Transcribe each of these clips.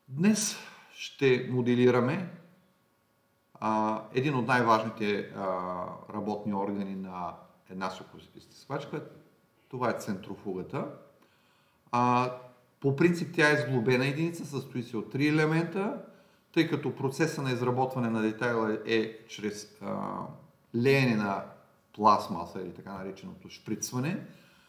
Днес ще моделираме един от най-важните работни органи на една сокоизтисквачка. Това е центрофугата. По принцип тя е сглобена единица, състои се от 3 елемента, тъй като процеса на изработване на детайла е чрез леене на пластмаса или така нареченото шприцване.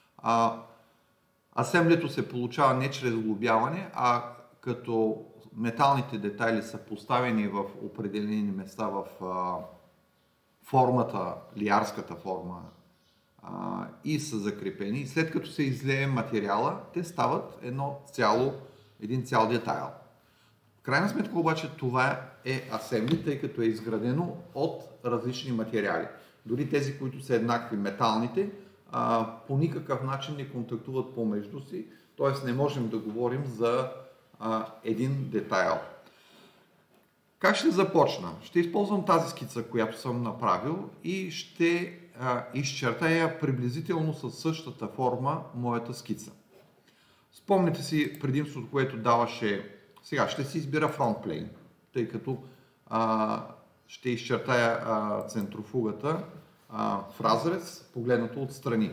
Асемблето се получава не чрез сглобяване, а като металните детайли са поставени в определени места в формата, лиарската форма и са закрепени. И след като се излее материала, те стават един цял детайл. В крайна сметка обаче това е асембли, тъй като е изградено от различни материали. Дори тези, които са еднакви, металните, по никакъв начин не контактуват помежду си, т.е. не можем да говорим за един детайл. Как ще започна? Ще използвам тази скица, която съм направил и ще изчертая приблизително със същата форма моята скица. Спомните си предимството, което даваше. Сега ще си избира фронтплейн, тъй като ще изчертая центрофугата в разрез, погледнато отстрани.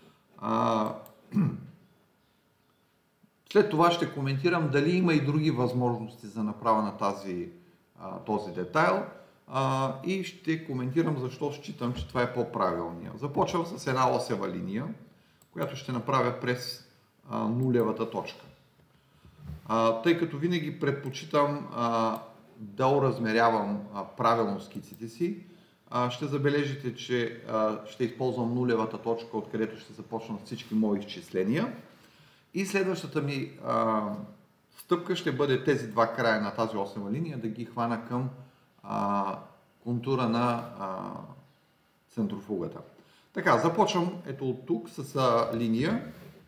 След това ще коментирам дали има и други възможности за направа на този детайл и ще коментирам защо считам, че това е по-правилния. Започвам с една осева линия, която ще направя през нулевата точка. Тъй като винаги предпочитам да оразмерявам правилно скиците си, ще забележите, че ще използвам нулевата точка, откъдето ще започнат всички мои изчисления. И следващата ми стъпка ще бъде тези два края на тази осева линия да ги хвана към контура на центрофугата. Така, започвам ето от тук с линия.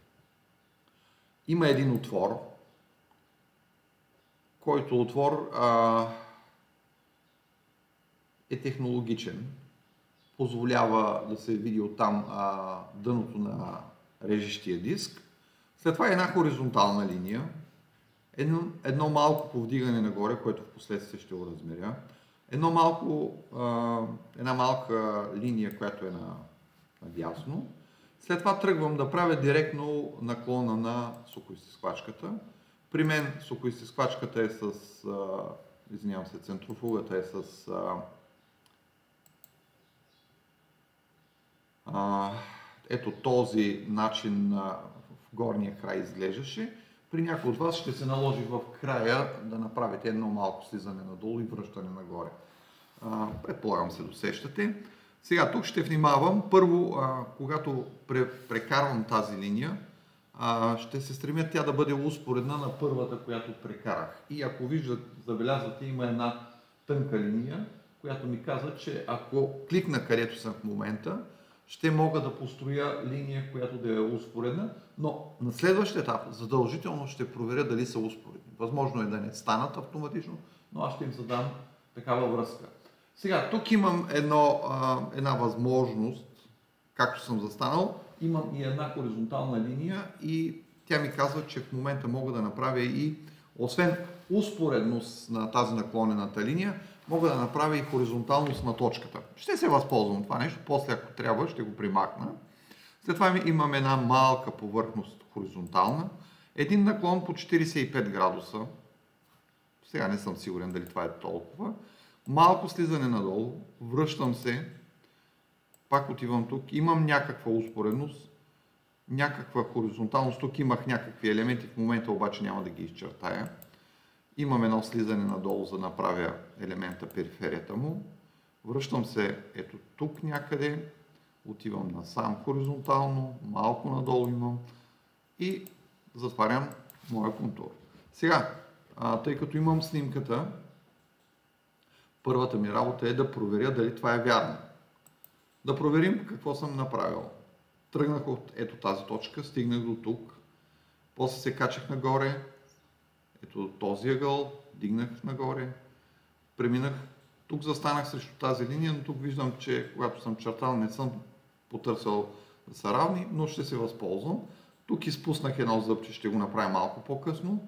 Има един отвор, който отвор е технологичен. Позволява да се види оттам дъното на режещия диск. След това е една хоризонтална линия, едно малко повдигане нагоре, което в последствие ще го размеря, една малка линия, която е надясно. След това тръгвам да правя директно наклона на сокоизтисквачката. При мен сокоизтисквачката е с, центрофугата е с ето този начин в горния край изглеждаше. При някой от вас ще се наложи в края да направите едно малко слизане надолу и връщане нагоре. Предполагам се досещате. Сега тук ще внимавам. Първо, когато прекарвам тази линия, ще се стремя тя да бъде успоредна на първата, която прекарах. И ако забелязвате, има една тънка линия, която ми казва, че ако кликна където съм в момента, ще мога да построя линия, която да е успоредна, но на следващия етап задължително ще проверя дали са успоредни. Възможно е да не станат автоматично, но аз ще им задам такава връзка. Сега, тук имам една възможност, както съм застанал, имам и една хоризонтална линия и тя ми казва, че в момента мога да направя и, освен успоредност на тази наклонената линия, мога да направя и хоризонталност на точката. Ще се възползвам това нещо, после ако трябва ще го примахна. След това имам една малка повърхност хоризонтална, един наклон по 45 градуса, сега не съм сигурен дали това е толкова, малко слизане надолу, връщам се, пак отивам тук, имам някаква успоредност, някаква хоризонталност, тук имах някакви елементи, в момента обаче няма да ги изчертая. Имам едно слизане надолу, за да направя елемента периферията му. Връщам се ето тук някъде, отивам насам хоризонтално, малко надолу имам и затварям моя контур. Сега, тъй като имам снимката, първата ми работа е да проверя дали това е вярно. Да проверим какво съм направил. Тръгнах от ето тази точка, стигнах до тук, после се качих нагоре, ето този ъгъл, дигнах нагоре, преминах, тук застанах срещу тази линия, но тук виждам, че когато съм чертал не съм потърсил да са равни, но ще се възползвам. Тук изпуснах едно зъбче, ще го направя малко по-късно.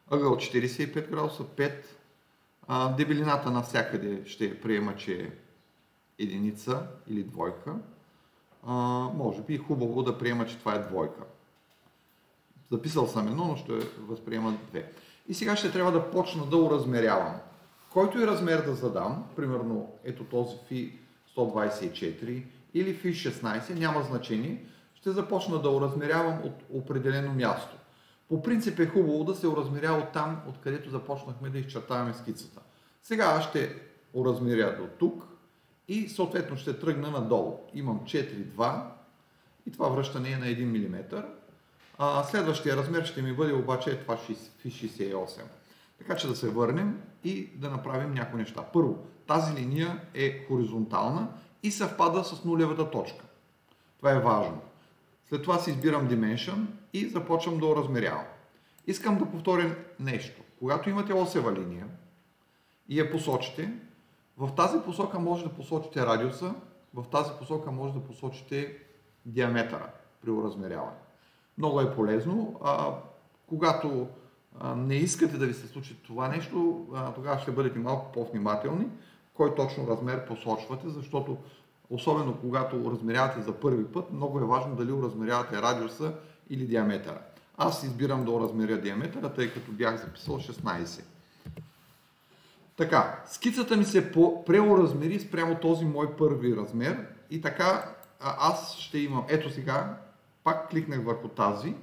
ъгъл 45 градуса, 5. Дебелината навсякъде ще приема, че е единица или двойка. Може би е хубаво да приема, че това е двойка. Записал съм едно, но ще възприема две. И сега ще трябва да почна да уразмерявам. Който и размер да задам, примерно ето този фи 124 или фи 16, няма значение, ще започна да уразмерявам от определено място. По принцип е хубаво да се уразмеря от там, откъдето започнахме да изчертаваме скицата. Сега аз ще уразмеря до тук и съответно ще тръгна надолу. Имам 4,2 и това връщане е на 1 мм. Следващия размер ще ми бъде обаче това фи 68. Така че да се върнем и да направим някои неща. Първо, тази линия е хоризонтална и съвпада с нулевата точка. Това е важно. След това си избирам Dimension и започвам да уразмерявам. Искам да повторя нещо. Когато имате осева линия и я посочите, в тази посока може да посочите радиуса, в тази посока може да посочите диаметъра при уразмеряване. Много е полезно. Когато не искате да ви се случи това нещо, тогава ще бъдете малко по-внимателни, кой точно размер посочвате, защото особено когато размерявате за първи път, много е важно дали уразмерявате радиуса или диаметъра. Аз избирам да уразмеря диаметъра, тъй като бях записал 16. Така, скицата ми се преуразмери спрямо този мой първи размер и така аз ще имам, ето сега, пак кликнах върху тази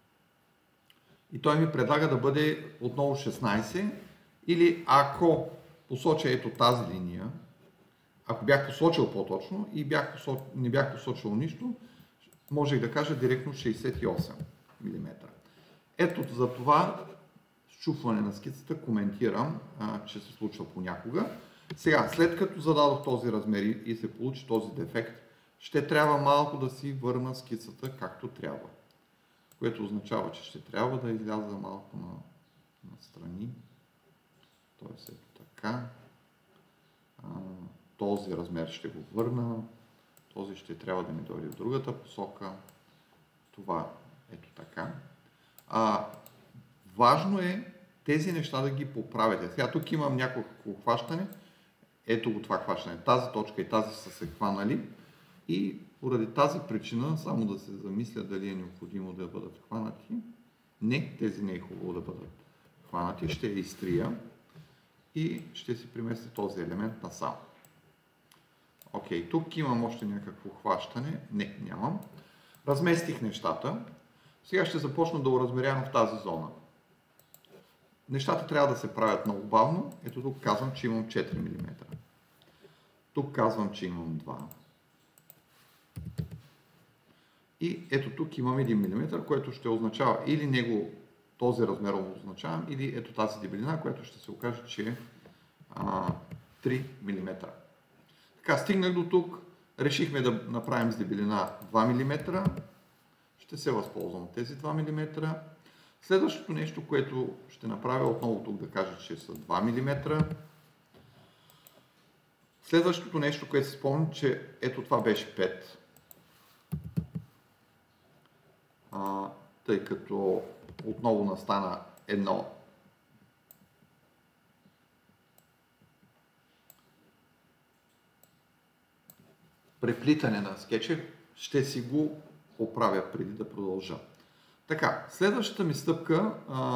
и той ми предлага да бъде отново 16 или ако посоча ето тази линия, ако бях посочил по-точно и не бях посочил нищо, можех да кажа директно 68 мм. Ето за това счупване на скицата коментирам, че се случва понякога. Сега, след като зададох този размер и се получи този дефект, ще трябва малко да си върна скицата както трябва. Което означава, че ще трябва да изляза малко на страни. Тоест ето така. Този размер ще го върна. Този ще трябва да ми дойде в другата посока. Това ето така. Важно е тези неща да ги поправите. Сега тук имам някакво хващане. Ето го това хващане. Тази точка и тази са се хванали. И поради тази причина, само да се замисля дали е необходимо да бъдат хванати. Не, тези не е хубаво да бъдат хванати. Ще я изтрия и ще си преместя този елемент насам. Окей, тук имам още някакво хващане. Не, нямам. Разместих нещата. Сега ще започна да уразмерявам в тази зона. Нещата трябва да се правят много бавно. Ето тук казвам, че имам 4 мм. Тук казвам, че имам 2. И ето тук имам 1 мм, което ще означава или този размер означавам, или ето тази дебелина, която ще се окаже, че е 3 мм. Така, стигнах до тук. Решихме да направим с дебелина 2 мм. Ще се възползвам от тези 2 мм. Следващото нещо, което ще направя, отново тук да кажа, че са 2 мм. Следващото нещо, което си спомням, че ето това беше 5. Тъй като отново настана едно преплитане на скетча, ще си го оправя преди да продължа. Така, следващата ми стъпка,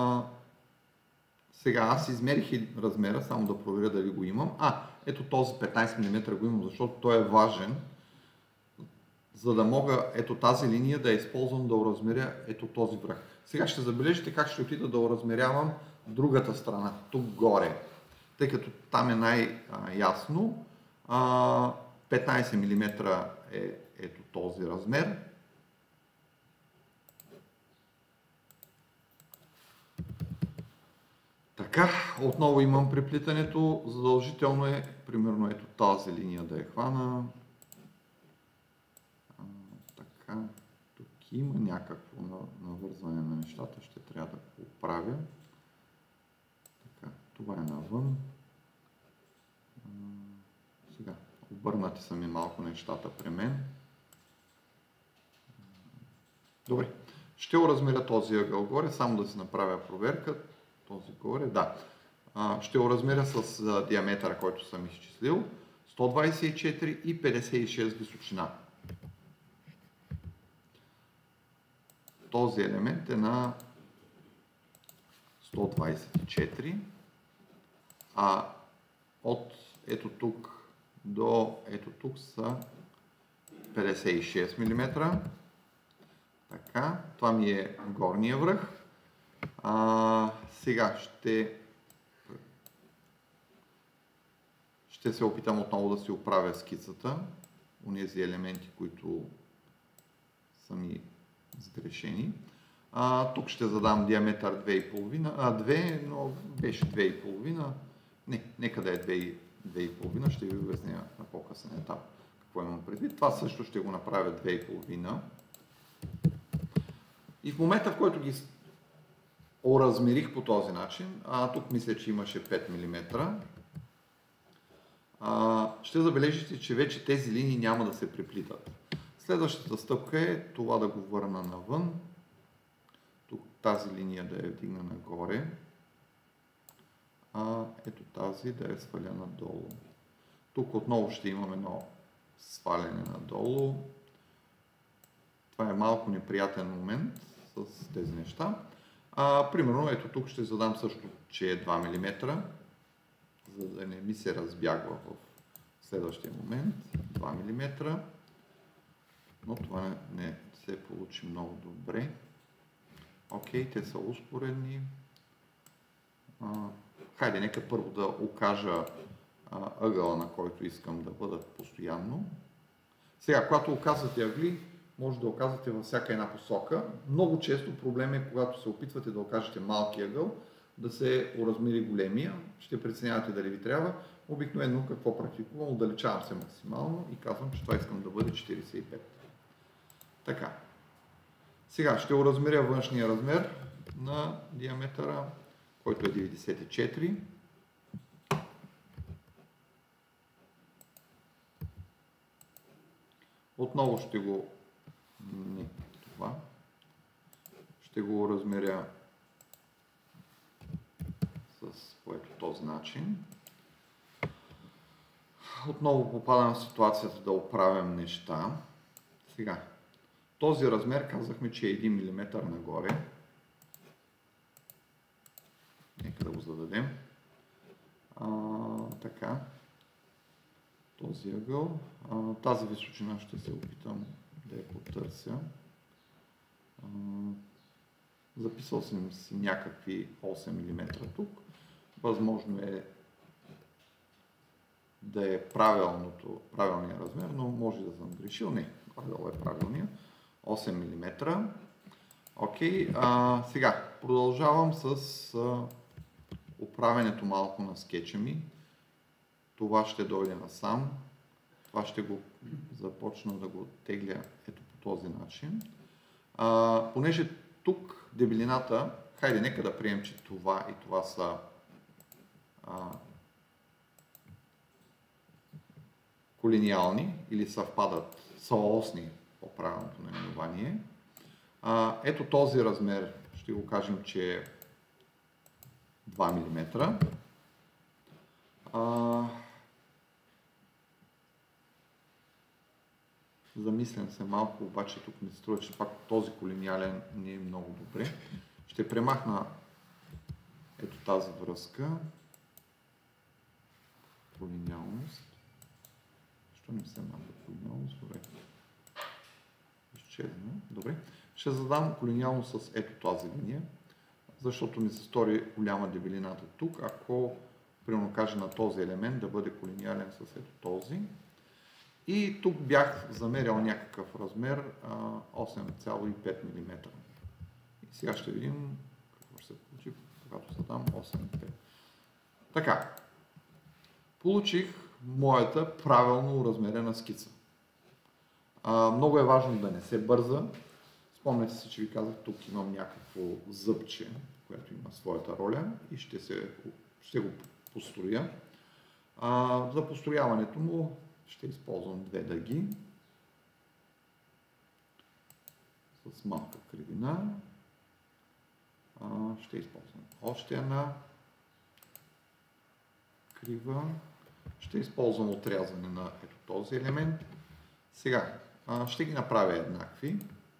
сега аз измерих размера, само да проверя дали го имам. Ето този 15 мм го имам, защото той е важен, за да мога ето тази линия да я използвам да уразмеря ето този връх. Сега ще забележите как ще отида да уразмерявам другата страна, тук горе, тъй като там е най-ясно. 15 мм е ето този размер. Така, отново имам преплитането. Задължително е, примерно ето тази линия да я хвана. Така, тук има някакво навързване на нещата, ще трябва да го оправя. Така, това е навън. Сега, обърнати са ми малко нещата при мен. Добре, ще уразмеря този ъгъл горе, само да си направя проверка. този горе, да. Ще го размеря с диаметъра, който съм изчислил. 124 и 56 височина. Този елемент е на 124, а от ето тук до ето тук са 56 мм. Така, това ми е горния връх. Сега ще се опитам отново да си оправя скицата, онези елементи, които са ми сгрешени. Тук ще задам диаметър 2,5, но беше 2,5. Нека да е 2,5, ще ви обясня на по-късен етап какво имам предвид. Това също ще го направя 2,5. И в момента, в който ги оразмерих по този начин, тук мисля, че имаше 5 мм, ще забележите, че вече тези линии няма да се преплитат. Следващата стъпка е това да го върна навън. Тук тази линия да я вдигна нагоре. Ето тази да я сваля надолу. Тук отново ще имам едно сваляне надолу. Това е малко неприятен момент с тези неща. Примерно, ето тук ще задам също, че е 2 мм, за да не ми се разбягва в следващия момент. 2 мм. Но това не се получи много добре. Окей, те са успоредни. Хайде, нека първо да окажа ъгъла, на който искам да бъдат постоянно. Сега, когато оказвате ъгли, може да оказвате във всяка една посока. Много често проблем е, когато се опитвате да окажете малки ъгъл, да се оразмери големия. Ще преценявате дали ви трябва. Обикновено какво практикувам? Отдалечавам се максимално и казвам, че това искам да бъде 45. Така. Сега ще оразмеря външния размер на диаметъра, който е 94. Отново ще го размеря по този начин. Отново попадам в ситуацията да оправям неща. Сега, този размер казахме, че е 1 мм нагоре. Нека да го зададем. Така. Този ъгъл. Тази височина ще се опитам да я потърся. Записал съм си някакви 8 мм тук. Възможно е да е правилният размер, но може да съм грешил. Не, горе-долу е правилният. 8 мм. Окей, сега продължавам с оправянето малко на скетча ми. Това ще дойде насам. Това ще го започна да го тегля ето по този начин. Понеже тук дебелината, хайде нека да приемем, че това и това са колиниални или съвпадат, съосни по правилното наименование. Ето този размер ще го кажем, че е 2 мм. Замислям се малко, обаче тук ми се струва, че пак този колиниален не е много добре. Ще премахна ето тази връзка. Колиниалност. Защо не се махва колиниалност? Добре. Изчезна. Добре. Ще задам колиниалност с ето тази линия, защото ми се стори голяма дебелината тук. Ако примерно кажа на този елемент да бъде колиниален с ето този. И тук бях замерял някакъв размер 8,5 мм. И сега ще видим какво ще се получи, когато задам 8,5. Така. Получих моята правилно размерена скица. Много е важно да не се бърза. Спомняте се, че ви казах, тук имам някакво зъбче, което има своята роля и ще го построя. За построяването му ще използвам две дъги с малка кривина. Ще използвам още една крива. Ще използвам отрязване на ето този елемент. Сега ще ги направя еднакви.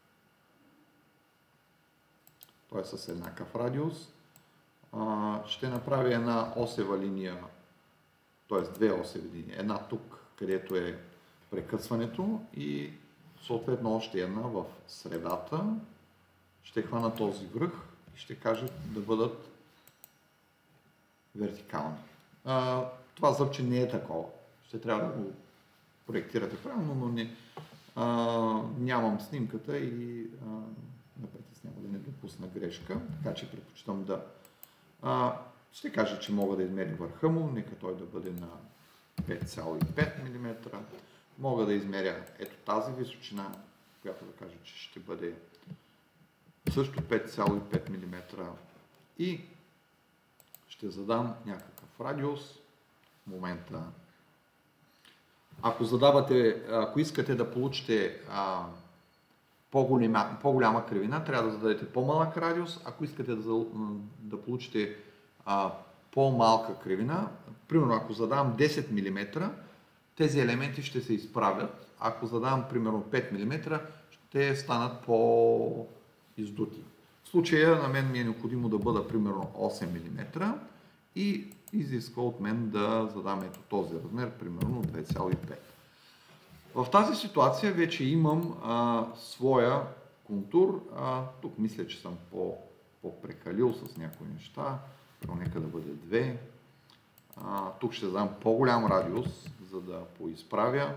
Той е с еднакъв радиус. Ще направя една осева линия, т.е. две осеви линии. Една тук, където е прекъсването и съответно още една в средата. Ще хвана този връх и ще кажа да бъдат вертикални. Това зъбче не е такова. Ще трябва да го проектирате правилно, но не, нямам снимката и ме притеснява да не допусна грешка, така че предпочитам да... ще кажа, че мога да измеря върха му, нека той да бъде на 5,5 мм. Мога да измеря ето тази височина, която да кажа, че ще бъде също 5,5 мм и ще задам някакъв радиус. В момента, ако искате да получите по-голяма кривина, трябва да зададете по-малък радиус. Ако искате да получите по-малка кривина, примерно ако задам 10 мм, тези елементи ще се изправят. Ако задам примерно 5 мм, ще станат по-издути. В случая на мен ми е необходимо да бъда примерно 8 мм и изисква от мен да задам ето този размер, примерно 2,5. В тази ситуация вече имам своя контур. Тук мисля, че съм по-прекалил с някои неща. Нека да бъде 2. Тук ще дам по-голям радиус, за да поизправя.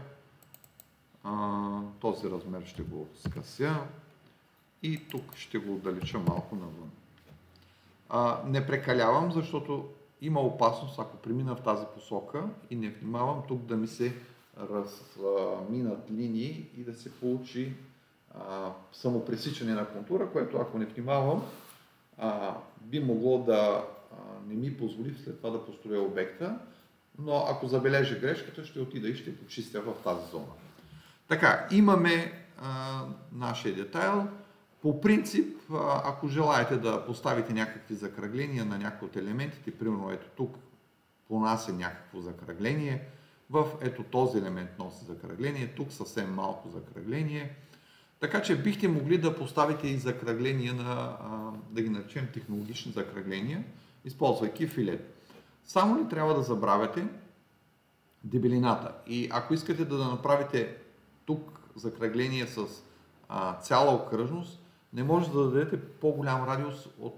Този размер ще го скъся и тук ще го отдалеча малко навън. Не прекалявам, защото има опасност, ако премина в тази посока и не внимавам тук да ми се разминат линии и да се получи самопресичане на контура, което ако не внимавам, би могло да не ми позволи след това да построя обекта, но ако забележа грешката, ще отида и ще почистя в тази зона. Така, имаме нашия детайл. По принцип, ако желаете да поставите някакви закръгления на някои от елементите, примерно ето тук понася някакво закръгление, в ето този елемент носи закръгление, тук съвсем малко закръгление. Така че бихте могли да поставите и закръгления да ги наречем технологични закръгления, използвайки филет. Само не трябва да забравяте дебелината. И ако искате да направите тук закръгление с цяла окръжност, не може да дадете по-голям радиус от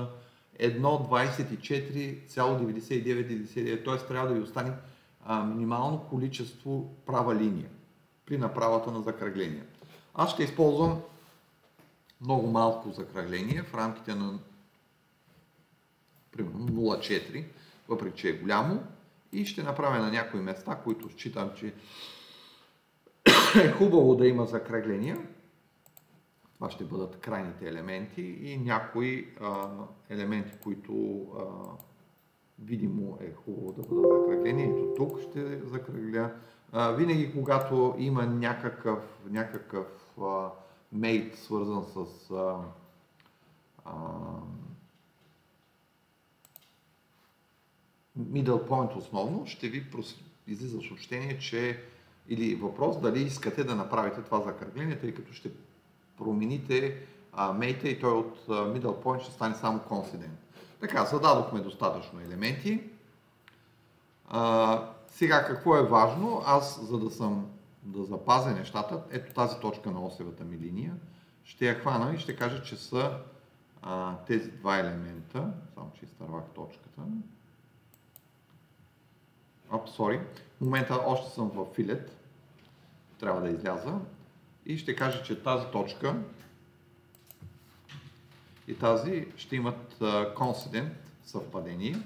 1,24,9999, т.е. трябва да ви остане минимално количество права линия при направата на закръгление. Аз ще използвам много малко закръгление в рамките на примерно 0,4, въпреки че е голямо, и ще направя на някои места, които считам, че е хубаво да има закръгления. Това ще бъдат крайните елементи и някои елементи, които видимо е хубаво да бъдат закръглени. Ето тук ще закръгля. Винаги, когато има някакъв мейт, свързан с middle point основно, ще ви излиза съобщение, че или въпрос дали искате да направите това закръгление, тъй като ще промените мейта и той от middle point ще стане само confident. Така, зададохме достатъчно елементи. Сега какво е важно? Аз, за да запазя нещата, ето тази точка на осевата ми линия, ще я хвана и ще кажа, че са тези два елемента. Само че изтървах точката. В момента още съм в филет. Трябва да изляза. И ще кажа, че тази точка и тази ще имат coincident, съвпадение.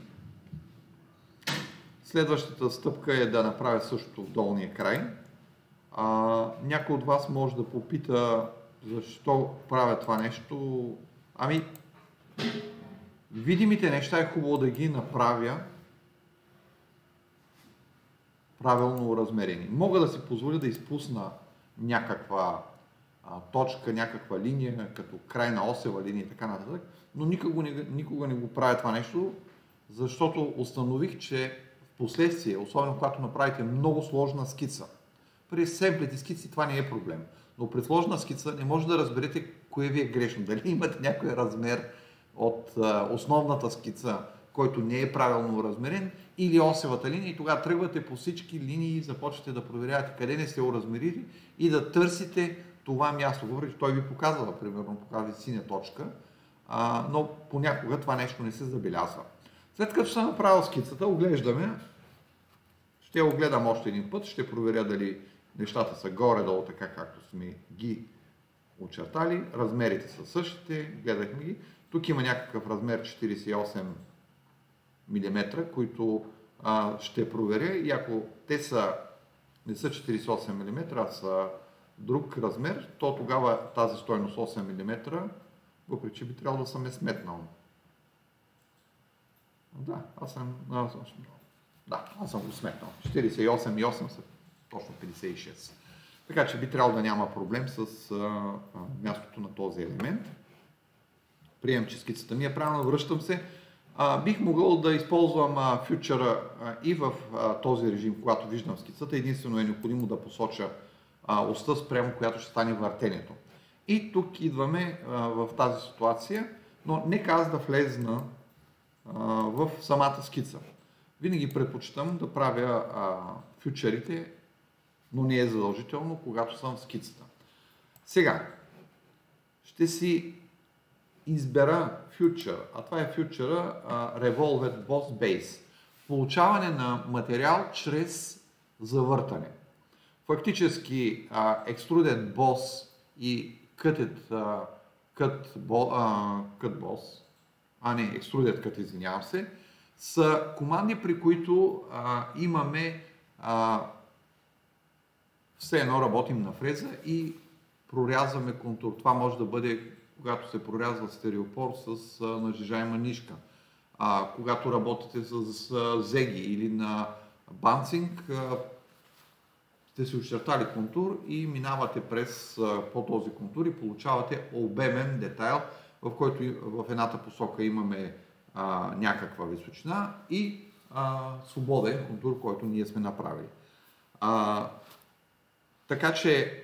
Следващата стъпка е да направя същото в долния край. Някой от вас може да попита защо правя това нещо. Ами, видимите неща е хубаво да ги направя правилно размерени. Мога да си позволя да изпусна някаква точка, някаква линия, като край на осева линия и така нататък, но никога не го правя това нещо, защото установих, че в последствие, особено когато направите много сложна скица, при семплите скици това не е проблем, но при сложна скица не може да разберете кое ви е грешно. Дали имате някой размер от основната скица, който не е правилно размерен, или осевата линия, и тогава тръгвате по всички линии и започвате да проверявате къде не сте уразмерили и да търсите това място. Въпреки че той ви показва, примерно показва синя точка, но понякога това нещо не се забелязва. След като съм направил скицата, оглеждаме. Ще огледам още един път, ще проверя дали нещата са горе-долу така, както сме ги очертали. Размерите са същите, гледахме ги. Тук има някакъв размер 48 мм, които ще проверя, и ако те не са 48 мм, а са друг размер, то тогава тази стойност 8 мм, въпреки че би трябвало да съм е сметнал. Да, аз съм го сметнал. 48 и 8 са точно 56. Така че би трябвало да няма проблем с мястото на този елемент. Приемам, че скицата ми е правилно, връщам се. Бих могъл да използвам фючера и в този режим, когато виждам скицата. Единствено е необходимо да посоча оста, спрямо която ще стане въртенето. И тук идваме в тази ситуация, но нека аз да влезна в самата скица. Винаги предпочитам да правя фючерите, но не е задължително, когато съм в скицата. Сега ще си избера фючер, а това е фючера Revolved Boss Base. Получаване на материал чрез завъртане. Фактически Extruded Boss и Extruded Cut, извинявам се, са команди, при които имаме все едно работим на фреза и прорязваме контур. Това може да бъде, когато се прорязва стереопор с нажижаема нишка. Когато работите с зеги или на банцинг, сте си очертали контур и минавате по този контур и получавате обемен детайл, в който в едната посока имаме някаква височина и свободен контур, който ние сме направили. Така че,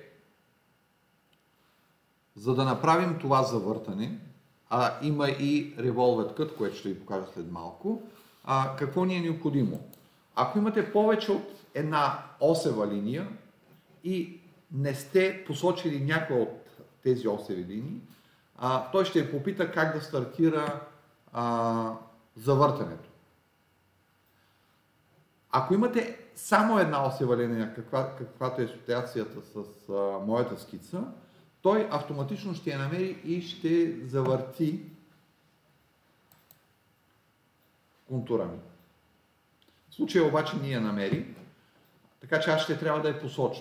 за да направим това завъртане, има и Revolved Cut, което ще ви покажа след малко, какво ни е необходимо? Ако имате повече от една осева линия и не сте посочили някоя от тези осеви линии, той ще ви попита как да стартира завъртането. Ако имате само една осева линия, каквато е ситуацията с моята скица, той автоматично ще я намери и ще завърти контура ми. В случая обаче не я намери, така че аз ще трябва да я посоча.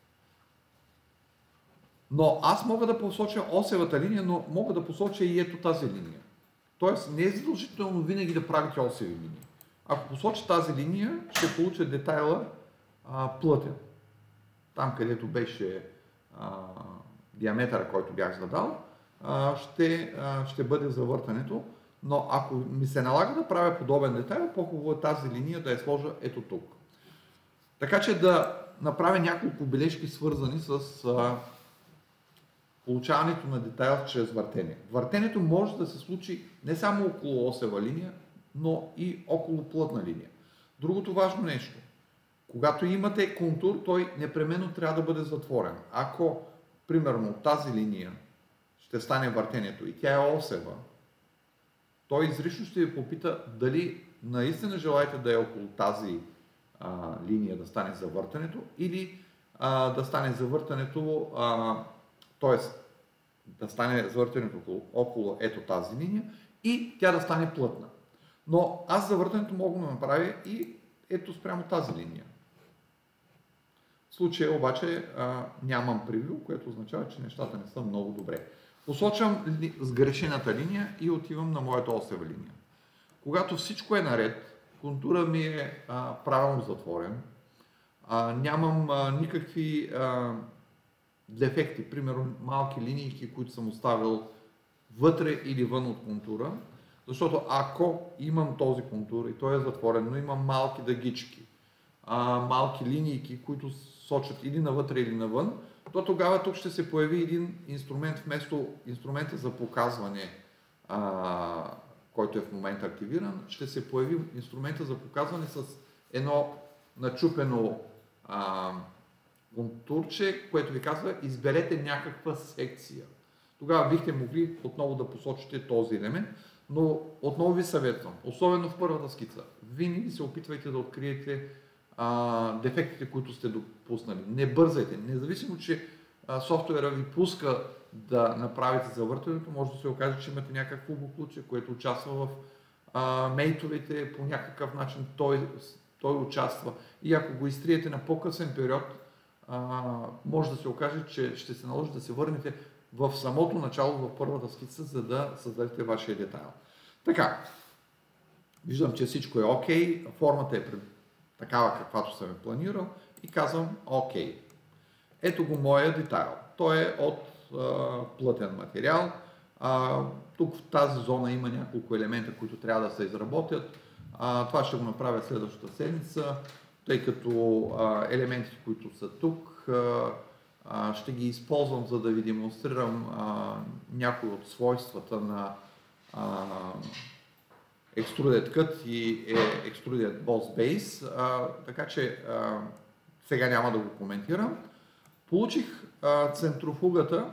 Но аз мога да посоча осевата линия, но мога да посоча и ето тази линия. Тоест не е задължително винаги да правите осеви линии. Ако посоча тази линия, ще получа детайла плътен. Там, където беше диаметъра, който бях задал, ще бъде завъртането. Но ако ми се налага да правя подобен детайл, по-хубаво е тази линия да я сложа ето тук. Така че да направя няколко бележки, свързани с получаването на детайл чрез въртене. Въртенето може да се случи не само около осева линия, но и около плътна линия. Другото важно нещо. Когато имате контур, той непременно трябва да бъде затворен. Ако, примерно, тази линия ще стане въртенето и тя е осева, той изрично ще ви попита дали наистина желаете да е около тази линия да стане завъртането или да стане завъртането, т.е. да стане завъртането около ето тази линия и тя да стане плътна. Но аз завъртането мога да направя и ето спрямо тази линия. В случая обаче нямам превю, което означава, че нещата не са много добре. Посочвам сгрешената линия и отивам на моята осева линия. Когато всичко е наред, контура ми е правилно затворен, нямам никакви дефекти, примерно малки линии, които съм оставил вътре или вън от контура, защото ако имам този контур и той е затворен, но имам малки дъгички, малки линии, които сочат или навътре или навън, то тогава тук ще се появи един инструмент вместо инструмента за показване, който е в момента активиран, ще се появи инструмента за показване с едно начупено контурче, което ви казва, изберете някаква секция. Тогава бихте могли отново да посочите този елемент, но отново ви съветвам, особено в първата скица, винаги се опитвайте да откриете дефектите, които сте допуснали. Не бързайте, независимо, че софтуера ви пуска да направите завъртането, може да се окаже, че имате някакво буклуче, което участва в мейтовете, по някакъв начин той участва. И ако го изтриете на по-късен период, може да се окаже, че ще се наложи да се върнете в самото начало, в първата скица, за да създадете вашия детайл. Така, виждам, че всичко е окей, формата е такава, каквато съм е планирал и казвам окей. Ето го моя детайл. Той е от плътен материал. Тук в тази зона има няколко елемента, които трябва да се изработят. Това ще го направя следващата седмица, тъй като елементите, които са тук, ще ги използвам, за да ви демонстрирам някои от свойствата на Extruded Cut и Extruded Boss Base, така че сега няма да го коментирам. Получих центрофугата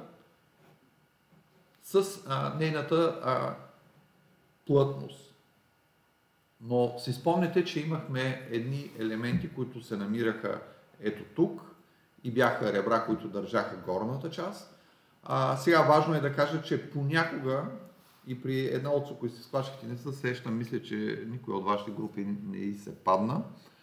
с нейната плътност. Но си спомняте, че имахме едни елементи, които се намираха ето тук и бяха ребра, които държаха горната част. Сега важно е да кажа, че понякога и при една от кои се схващахте, не се сещам, мисля, че никой от вашите групи не и се падна.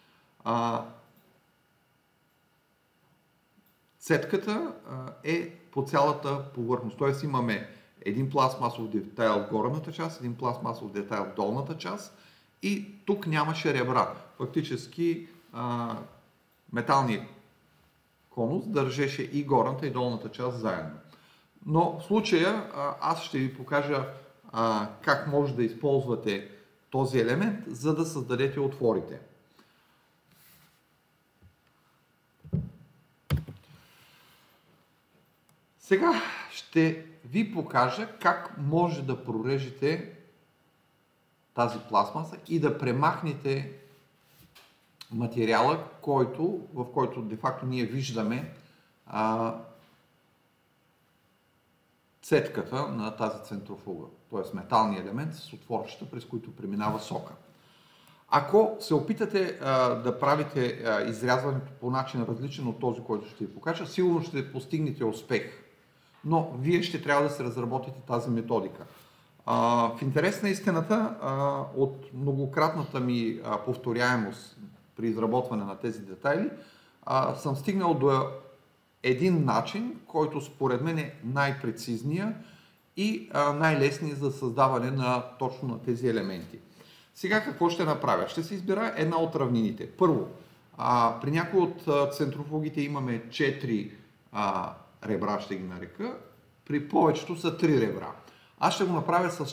Цетката е по цялата повърхност, т.е. имаме един пластмасов детайл в горната част, един пластмасов детайл в долната част и тук нямаше ребра. Фактически металният конус държеше и горната и долната част заедно. Но в случая аз ще ви покажа как може да използвате този елемент, за да създадете отворите. Сега ще ви покажа как може да прорежете тази пластмаса и да премахнете материала, в който де-факто ние виждаме цетката на тази центрофуга, т.е. металния елемент с отворчета, през които преминава сока. Ако се опитате да правите изрязването по начин различен от този, който ще ви покажа, сигурно ще постигнете успех. Но вие ще трябва да се разработите тази методика. В интерес на истината, от многократната ми повторяемост при изработване на тези детайли, съм стигнал до един начин, който според мен е най-прецизния и най-лесният за създаване на точно на тези елементи. Сега какво ще направя? Ще се избира една от равнините. Първо, при някои от центрофугите имаме 4 ребра, ще ги нарека, при повечето са 3 ребра. Аз ще го направя с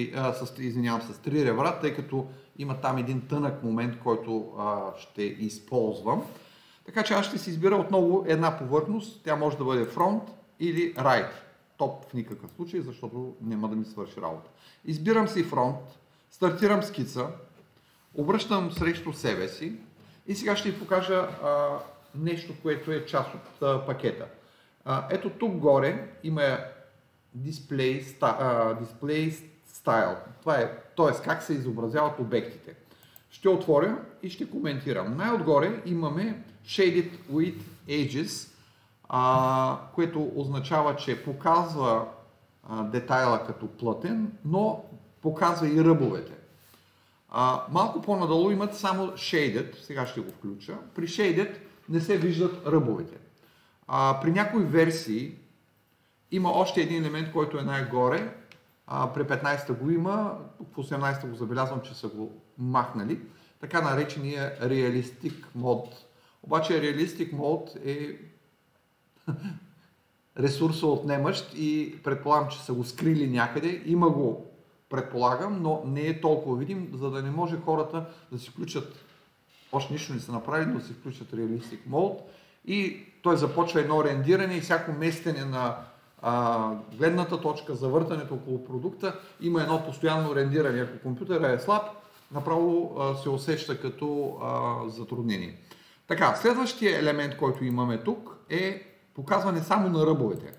3 ребра, тъй като има там един тънък момент, който ще използвам. Така че аз ще си избира отново една повърхност, тя може да бъде фронт или right. Топ в никакъв случай, защото няма да ми свърши работа. Избирам си фронт, стартирам скица, обръщам срещу себе си и сега ще ви покажа нещо, което е част от пакета. Ето тук горе има Display Style. Това е, т.е. как се изобразяват обектите. Ще отворя и ще коментирам. Най-отгоре имаме Shaded with Edges, което означава, че показва детайла като плътен, но показва и ръбовете. Малко по-надолу имат само Shaded, сега ще го включа. При Shaded не се виждат ръбовете. При някои версии има още един елемент, който е най-горе. При 15-та го има, в 18-та го забелязвам, че са го махнали. Така наречения Realistic Mode. Обаче Realistic Mode е ресурса отнемащ и предполагам, че са го скрили някъде. Има го, предполагам, но не е толкова видим, за да не може хората да си включат, още нищо не са направили, но да си включат Realistic Mode и той започва едно рендиране и всяко местене на гледната точка, завъртането около продукта, има едно постоянно рендиране. Ако компютъра е слаб, направо се усеща като затруднение. Така, следващия елемент, който имаме тук е показване само на ръбовете.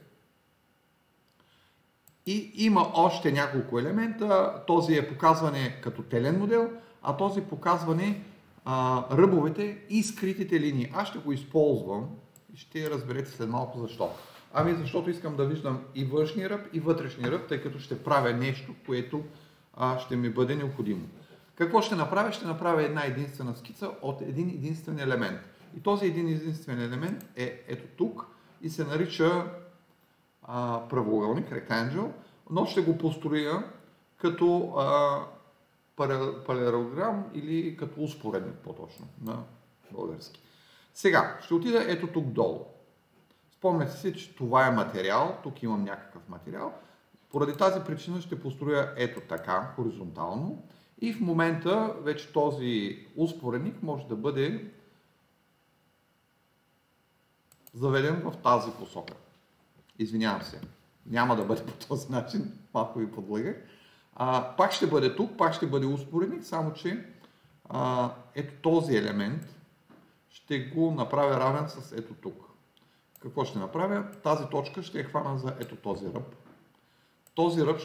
И има още няколко елемента. Този е показване като телен модел, а този показване ръбовете и скритите линии. Аз ще го използвам и ще разберете след малко защо. Ами защото искам да виждам и външния ръб, и вътрешния ръб, тъй като ще правя нещо, което ще ми бъде необходимо. Какво ще направя? Ще направя една единствена скица от един единствен елемент. И този един единствен елемент е ето тук и се нарича правоъгълник, rectangle, но ще го построя като паралелограм или като успоредник по-точно на български. Сега, ще отида ето тук долу. Спомняте си, че това е материал, тук имам някакъв материал. Поради тази причина ще построя ето така, хоризонтално. И в момента вече този успоредник може да бъде заведен в тази посока. Извинявам се, няма да бъде по този начин, малко ви подлъгах. Пак ще бъде тук, пак ще бъде успоредник, само че ето този елемент ще го направя равен с ето тук. Какво ще направя? Тази точка ще я хвана за ето този ръб. Този ръб,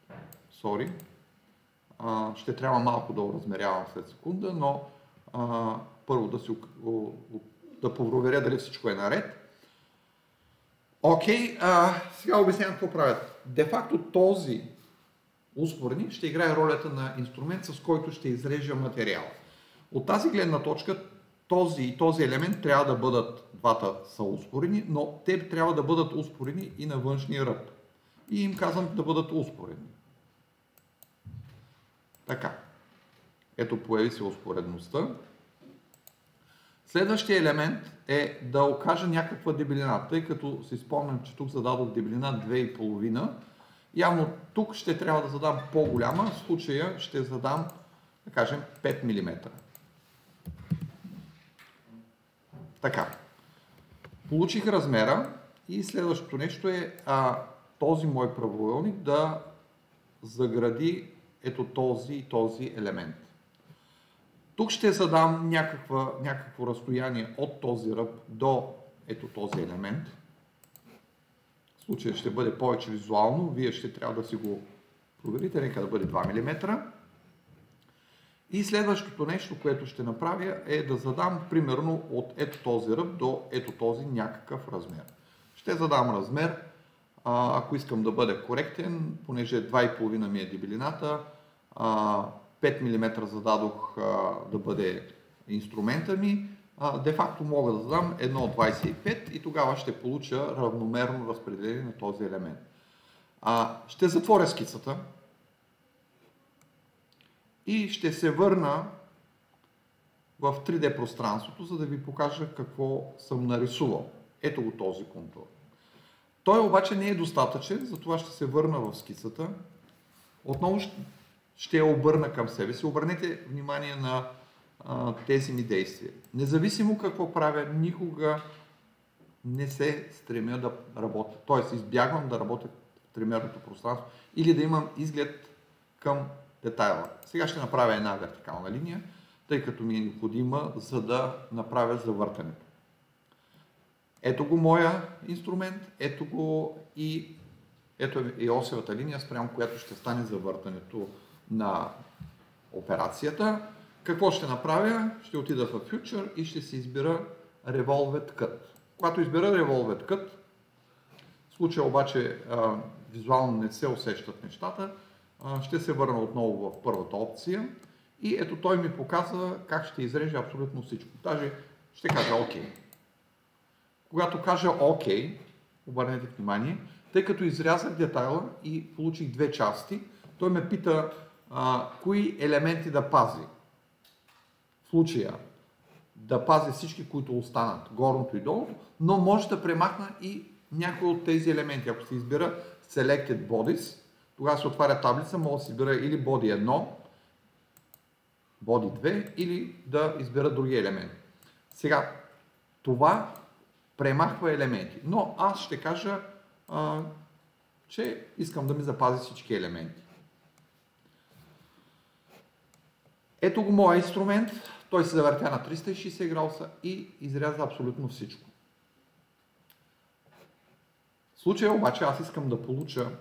ще трябва малко да го размерявам след секунда, но първо да проверя дали всичко е наред. Окей, сега обяснявам какво правят. Де-факто този успоредник ще играе ролята на инструмент, с който ще изрежа материал. От тази гледна точка този и този елемент трябва да бъдат, двата са успоредни, но те трябва да бъдат успоредни и на външния ръб. И им казвам да бъдат успоредни. Така. Ето появи се успоредността. Следващия елемент е да окажа някаква дебелина, тъй като си спомням, че тук зададох дебелина 2,5. Явно тук ще трябва да задам по-голяма, в случая ще задам, да кажем, 5 мм. Така. Получих размера и следващото нещо е този мой правоъгълник да загради ето този и този елемент. Тук ще задам някакво разстояние от този ръб до ето този елемент. В случая ще бъде повече визуално, вие ще трябва да си го проверите, нека да бъде 2 мм. И следващото нещо, което ще направя е да задам примерно от ето този ръб до ето този някакъв размер. Ще задам размер, ако искам да бъда коректен, понеже 2,5 ми е дебелината, 5 мм зададох да бъде инструмента ми, де-факто мога да задам 1,25 и тогава ще получа равномерно разпределение на този елемент. Ще затворя скицата и ще се върна в 3D пространството, за да ви покажа какво съм нарисувал. Ето го този контур. Той обаче не е достатъчен, затова ще се върна в скицата. Отново ще я обърна към себе си. Обърнете внимание на тези ми действия. Независимо какво правя, никога не се стремя да работя. Т.е. избягвам да работя в тримерното пространство или да имам изглед към детайла. Сега ще направя една вертикална линия, тъй като ми е необходима, за да направя завъртането. Ето го моя инструмент, ето го и ето е осевата линия, спрямо която ще стане завъртането на операцията. Какво ще направя? Ще отида в Future и ще си избера Revolved Cut. Когато избера Revolved Cut, в случая обаче визуално не се усещат нещата, ще се върна отново в първата опция и ето той ми показва как ще изрежа абсолютно всичко. Даже ще кажа OK. Когато кажа OK, обърнете внимание, тъй като изрязах детайла и получих две части, той ме пита кои елементи да пази. В случая да пази всички, които останат, горното и долното, но може да премахна и някой от тези елементи. Ако се избира Selected Bodies, тогава се отваря таблица, мога да се избира или Body 1, Body 2 или да избера други елементи. Сега, това премахва елементи, но аз ще кажа, че искам да ми запази всички елементи. Ето го моя инструмент, той се завъртя на 360 градуса и изряза абсолютно всичко. В случая обаче аз искам да получа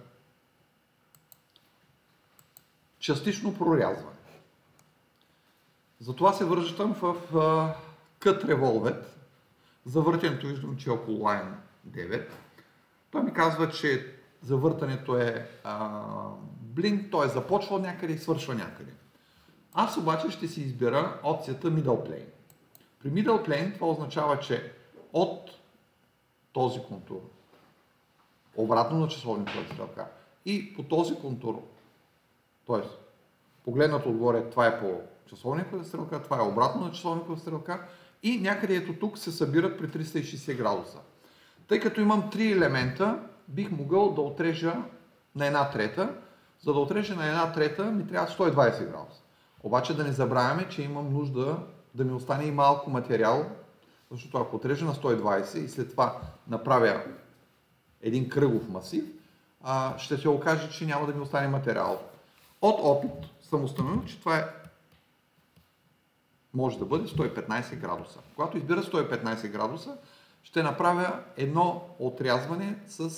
частично прорязване. Затова се връщам в Cut Revolved. Завъртането виждам, че е около Line 9. Той ми казва, че завъртането е блинк, т.е. започва от някъде и свършва някъде. Аз обаче ще си избера опцията Middle Plane. При Middle Plane това означава, че от този контур, обратно на часовникова стрелка, и по този контур, т.е. погледнато отгоре, това е по часовникова стрелка, това е обратно на часовникова стрелка и някъде ето тук се събират при 360 градуса. Тъй като имам 3 елемента, бих могъл да отрежа на 1/3. За да отрежа на 1/3 ми трябва 120 градуса. Обаче да не забравяме, че имам нужда да ми остане и малко материал, защото ако отрежа на 120 и след това направя един кръгов масив, ще се окаже, че няма да ми остане материал. От опит съм установил, че това може да бъде 115 градуса. Когато избира 115 градуса, ще направя едно отрязване с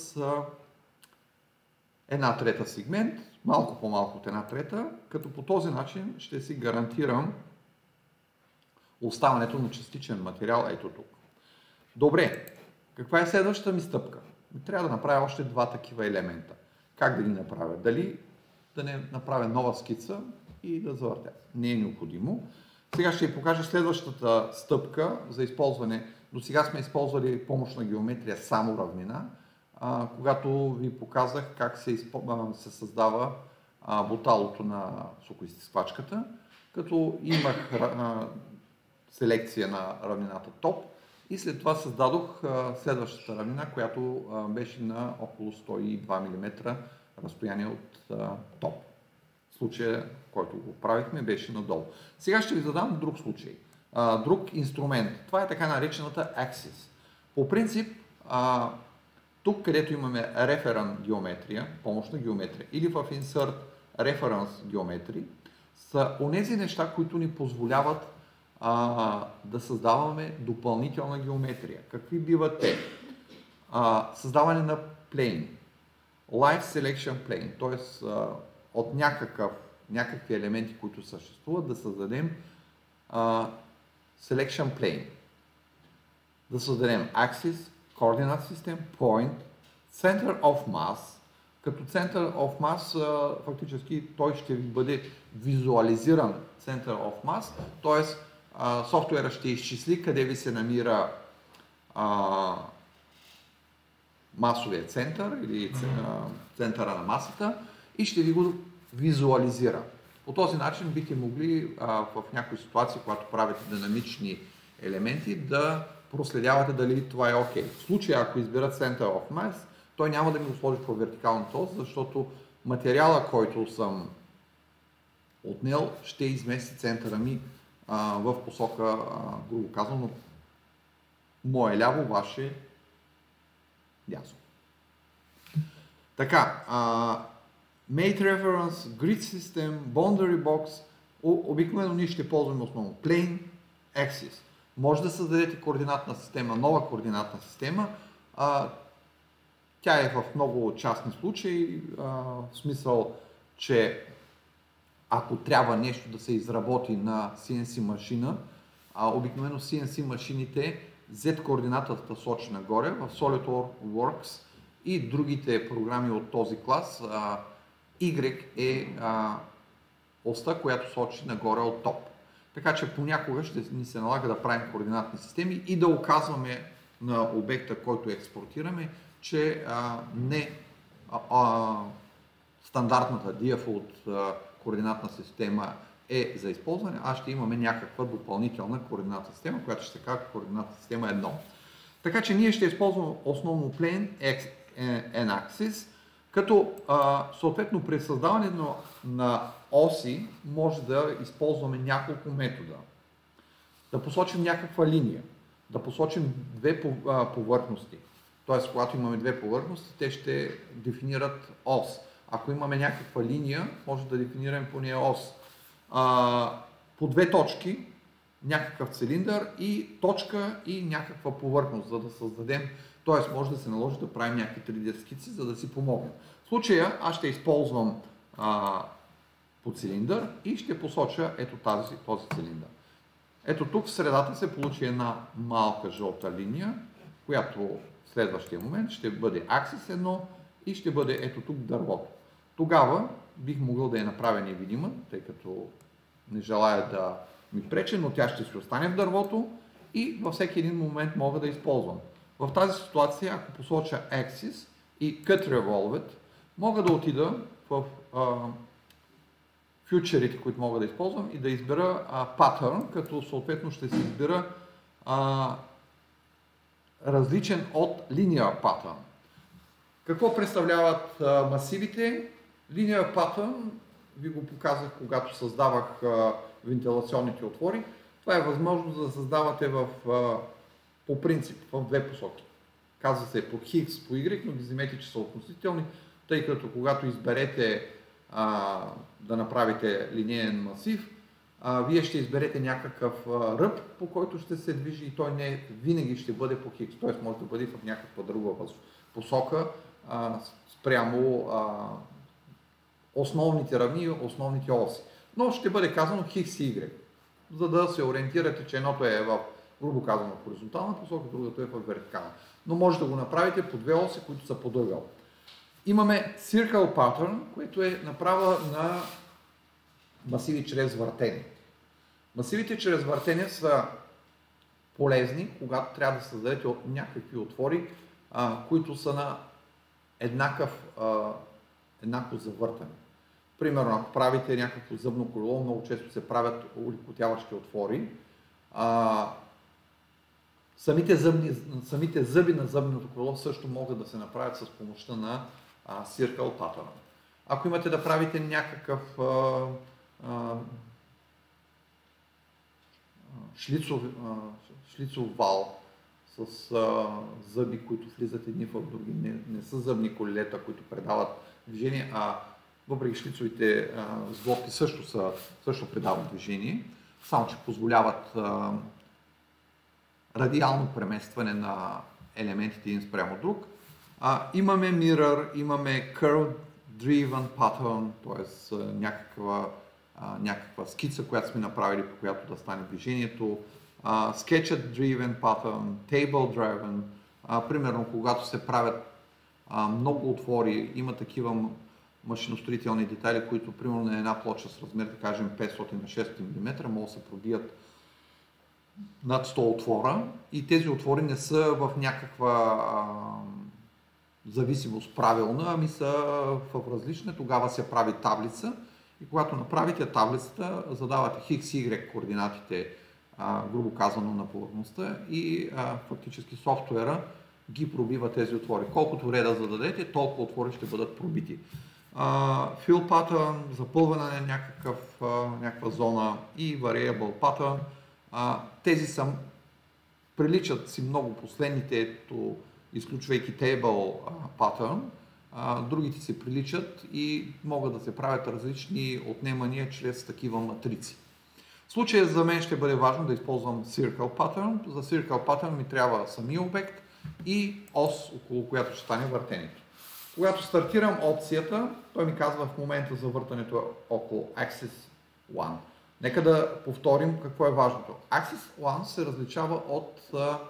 1/3 сегмент, малко по-малко от 1/3, като по този начин ще си гарантирам оставането на частичен материал ето тук. Добре, каква е следващата ми стъпка? Трябва да направя още 2 такива елемента. Как да ги направя? Дали да не направя нова скица и да завъртя? Не е необходимо. Сега ще ви покажа следващата стъпка за използване. До сега сме използвали помощна геометрия само равнина, когато ви показах как се създава буталото на сокоизтисквачката, като имах селекция на равнината топ и след това създадох следващата равнина, която беше на около 102 мм разстояние от топ. Случая, който го правихме, беше надолу. Сега ще ви задам друг случай, друг инструмент. Това е така наречената Axis. По принцип, тук, където имаме Reference геометрия, помощна геометрия, или в Insert Reference геометрия, са онези неща, които ни позволяват да създаваме допълнителна геометрия. Какви биват те? Създаване на плейн, Live Selection Plane, т.е. от някакви елементи, които съществуват, да създадем Selection Plane. Да създадем Axis, Coordinate System, Point, Center of Mass. Като Center of Mass, фактически той ще ви бъде визуализиран Center of Mass, т.е. софтуера ще изчисли къде ви се намира масовия център или центъра на масата и ще ви го визуализира. По този начин бихте могли в някои ситуации, когато правите динамични елементи, да проследявате дали това е окей. В случая, ако изберат Center of Mass, той няма да ми го сложи по вертикалната ос, защото материала, който съм отнел, ще измести центъра ми в посока, грубо казано, мое ляво, ваше дясно. Така, Mate Reference, Grid System, Boundary Box, обикновено ние ще ползваме основно Plane, Axis. Може да създадете координатна система, нова координатна система. Тя е в много частни случаи, в смисъл, че ако трябва нещо да се изработи на CNC машина, обикновено CNC машините Z координатата сочи нагоре, в SolidWorks и другите програми от този клас, Y е оста, която сочи нагоре от топ. Така че понякога ще ни се налага да правим координатни системи и да оказваме на обекта, който експортираме, че не стандартната default координатна система е за използване, а ще имаме някаква допълнителна координатна система, която ще се казва координатна система 1. Така че ние ще използваме основно Plane N-Axis, като съответно при създаването на оси може да използваме няколко метода. Да посочим някаква линия, да посочим две повърхности. Т.е. когато имаме две повърхности, те ще дефинират ос. Ако имаме някаква линия, може да дефинираме по нея ос. По две точки, някакъв цилиндър и точка и някаква повърхност, за да създадем, т.е. може да се наложи да правим някакви 3D скици, за да си помогнем. В случая аз ще използвам по цилиндър и ще посоча ето този цилиндър. Ето тук в средата се получи една малка жълта линия, която в следващия момент ще бъде аксис 1 и ще бъде ето тук дървото. Тогава бих могъл да я направя невидима, тъй като не желая да ми пречи, но тя ще си остане в дървото и във всеки един момент мога да използвам. В тази ситуация, ако посоча Axis и Cut Revolved, мога да отида в фьючерите, които мога да използвам и да избера Pattern, като съответно ще си избера различен от Linear Pattern. Какво представляват масивите? Linear Pattern ви го показах, когато създавах вентилационните отвори. Това е възможност да създавате по принцип в две посоки. Казва се по X, по Y, но ги вземете, че са относителни, тъй като когато изберете да направите линеен масив, вие ще изберете някакъв ръб, по който ще се движи и той не винаги ще бъде по X, т.е. може да бъде в някаква друга посока спрямо основните равни и основните оси. Но ще бъде казано X и Y, за да се ориентирате, че едното е в, грубо казано, в хоризонтална посока, другото е в вертикална. Но може да го направите по две оси, които са под ъгъл. Имаме Circle Pattern, което е направа на масиви чрез въртене. Масивите чрез въртене са полезни, когато трябва да създадете някакви отвори, които са на еднакво завъртане. Примерно, ако правите някакво зъбно колело, много често се правят улекотяващи отвори. Самите зъби на зъбното колело също могат да се направят с помощта на Circle Pattern. Ако имате да правите някакъв шлицов вал с зъби, които влизат едни в други, не са зъбни колелета, които предават движение, а въпреки шлицовите сглобки също предават движение, само че позволяват радиално преместване на елементите един спрямо друг. Имаме Mirror, имаме Curve Driven Pattern, т.е. някаква скица, която сме направили, по която да стане движението. Sketched Driven Pattern, Table Driven. Примерно, когато се правят много отвори, има такива машиностроителни детайли, които примерно на една плоча с размер, да кажем 500 на 600 мм, могат да се пробият над 100 отвора и тези отвори не са в някаква зависимост правилна, ами са в различна. Тогава се прави таблица и когато направите таблицата, задавате X, Y координатите, грубо казано, на повърхността и фактически софтуера ги пробива тези отвори. Колкото реда зададете, толкова отвори ще бъдат пробити. Fill Pattern, запълване на някаква зона и Variable Pattern. Тези приличат си много последните, изключвайки Table Pattern. Другите се приличат и могат да се правят различни отнемания чрез такива матрици. В случая за мен ще бъде важно да използвам Circle Pattern. За Circle Pattern ми трябва самия обект и ос, около която ще стане въртенето. Когато стартирам опцията, той ми казва в момента за въртането е около Axis 1. Нека да повторим какво е важното. Axis 1 се различава от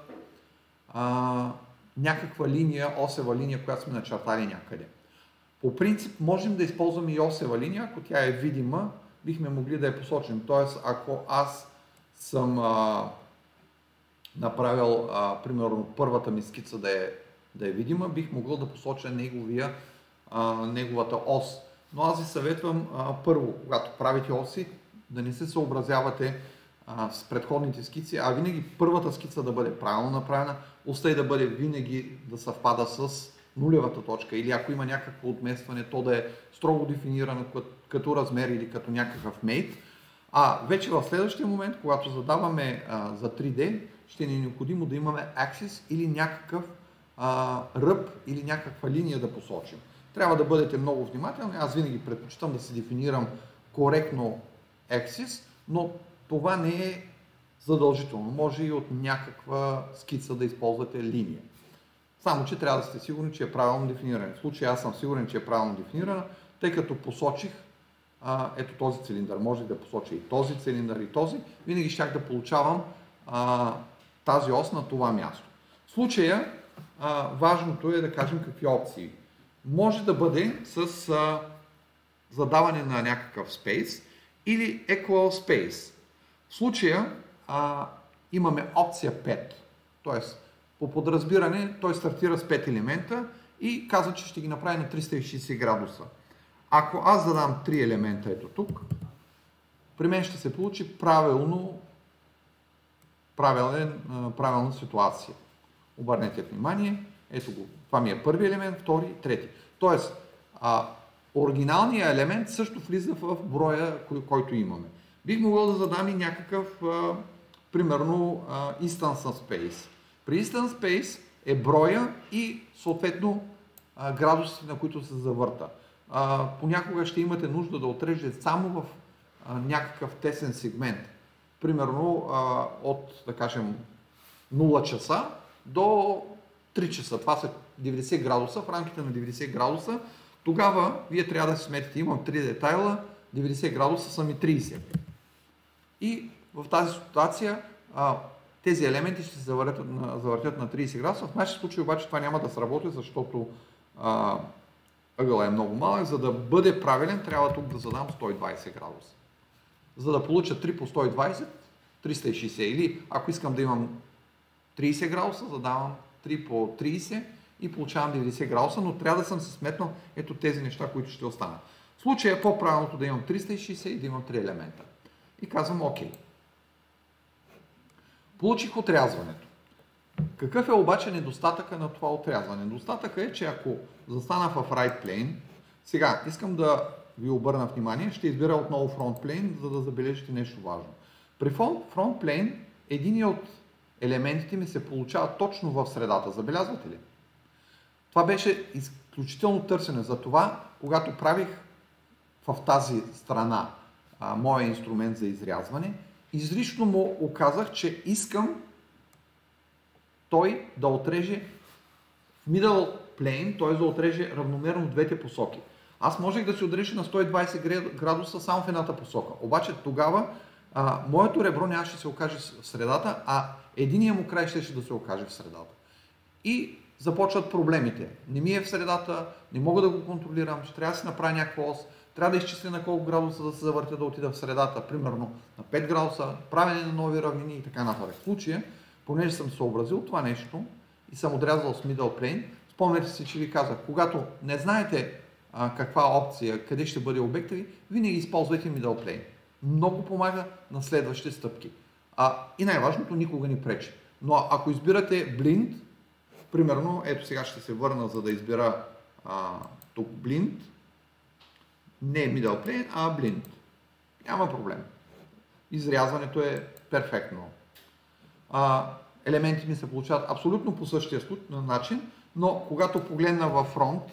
някаква линия, осева линия, която сме начертали някъде. По принцип можем да използваме и осева линия, ако тя е видима, бихме могли да я посочим. Тоест, ако аз съм направил, примерно, първата ми скица да е видима, бих могъл да посоча неговата ос. Но аз ви съветвам първо, когато правите оси, да не се съобразявате с предходните скици, а винаги първата скица да бъде правилно направена, оста и да бъде винаги да съвпада с нулевата точка, или ако има някакво отместване, то да е строго дефинирано като размер или като някакъв мейт. А вече в следващия момент, когато задаваме за 3D, ще ни е необходимо да имаме axis или някакъв ръб или някаква линия да посочим. Трябва да бъдете много внимателни. Аз винаги предпочитам да си дефинирам коректно axis, но това не е задължително. Може и от някаква скица да използвате линия. Само, че трябва да сте сигурни, че е правилно дефинирана. В случая аз съм сигурен, че е правилно дефинирана, тъй като посочих ето този цилиндър. Може да посоча и този цилиндър и този. Винаги щях да получавам тази ос на това място. В случая важното е да кажем какви опции. Може да бъде с задаване на някакъв space или equal space. В случая имаме опция 5. Тоест, по подразбиране, той стартира с 5 елемента и казва, че ще ги направи на 360 градуса. Ако аз задам 3 елемента ето тук, при мен ще се получи правилна ситуация. Обърнете внимание, ето го, това ми е първи елемент, втори, трети. Тоест, оригиналният елемент също влиза в броя, който имаме. Бих могъл да задам и някакъв, примерно, instance space. При instance space е броя и съответно градусите, на които се завърта. Понякога ще имате нужда да отрежете само в някакъв тесен сегмент. Примерно от, да кажем, 0 часа до 3 часа. Това са 90 градуса. В рамките на 90 градуса тогава вие трябва да си сметите, имам 3 детайла, 90 градуса са ми 30. И в тази ситуация тези елементи ще се завъртят на 30 градуса. В нашия случай обаче това няма да сработи, защото ъгълът е много малък. За да бъде правилен, трябва тук да задам 120 градуса. За да получа 3 по 120, 360. Или ако искам да имам 30 градуса, задавам 3 по 30 и получавам 90 градуса, но трябва да съм се сметнал ето тези неща, които ще останат. В случая е по-правилното да имам 360 и да имам 3 елемента. И казвам ОК. Получих отрязването. Какъв е обаче недостатъка на това отрязване? Недостатъка е, че ако застана в right plane, сега искам да ви обърна внимание, ще избера отново front plane, за да забележите нещо важно. При front plane един от елементите ми се получава точно в средата. Забелязвате ли? Това беше изключително търсене. Затова, когато правих в тази страна моя инструмент за изрязване, изрично му оказах, че искам той да отреже в middle plane, т.е. да отреже равномерно в двете посоки. Аз можех да се отреша на 120 градуса само в едната посока. Обаче тогава моето ребро нямаше да се окаже в средата, а единия му край ще да се окаже в средата. И започват проблемите. Не ми е в средата, не мога да го контролирам, ще трябва да си направя някаква ос, трябва да изчисля на колко градуса да се завъртя да отида в средата, примерно на 5 градуса, правене на нови равнини и така нататък. В случая, понеже съм съобразил това нещо и съм отрязал с middle plane, спомняте си, че ви казах, когато не знаете каква опция, къде ще бъде обекта ви, винаги използвайте middle plane. Много помага на следващите стъпки. И най-важното, никога не пречи. Но ако избирате blind, примерно, ето сега ще се върна, за да избера тук blind, не middle plane, а blind. Няма проблем. Изрязването е перфектно. Елементи ми се получават абсолютно по същия начин, но когато погледна във фронт,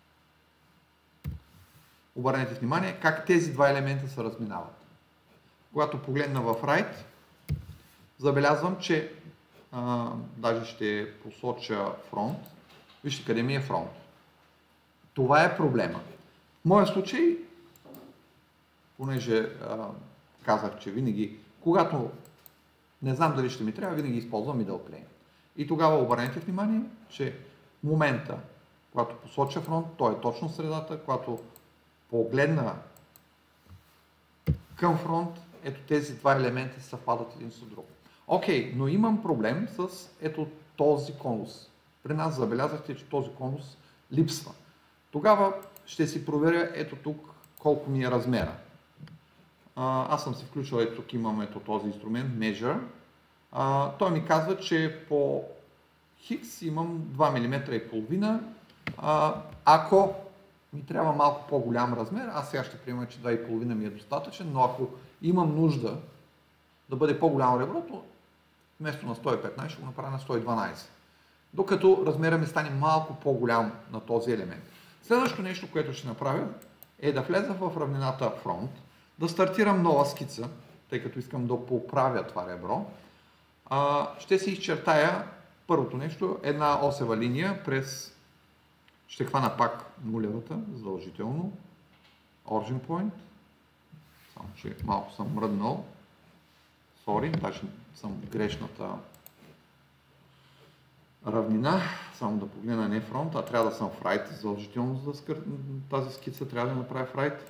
обърнете внимание как тези два елемента се разминават. Когато погледна в right, забелязвам, че даже ще посоча фронт. Вижте къде ми е фронт. Това е проблема. В моя случай, понеже казах, че винаги, когато не знам дали ще ми трябва, винаги използвам middle plane. И тогава обърнете внимание, че в момента, когато посоча фронт, той е точно в средата, когато погледна към фронт, ето тези два елемента съвпадат един с друг. Окей, но имам проблем с ето този конус. При нас забелязахте, че този конус липсва. Тогава ще си проверя ето тук колко ми е размера. аз съм си включил, ето тук имам този инструмент Measure. Той ми казва, че по Хикс имам 2,5 мм. Ако ми трябва малко по-голям размер, аз сега ще приема, че 2,5 ми е достатъчен, но ако имам нужда да бъде по-голямо реброто, вместо на 115 ще го направя на 112. Докато размера ми стане малко по-голям на този елемент. Следващото нещо, което ще направя, е да влеза в равнината Front, да стартирам нова скица, тъй като искам да поправя това ребро. Ще си изчертая първото нещо, една осева линия през, ще хвана пак нулевата, задължително, Origin Point, само че малко съм мръднал, даже съм грешната равнина, само да погледна не фронт, а трябва да съм в right, задължително за тази скица трябва да направя в right.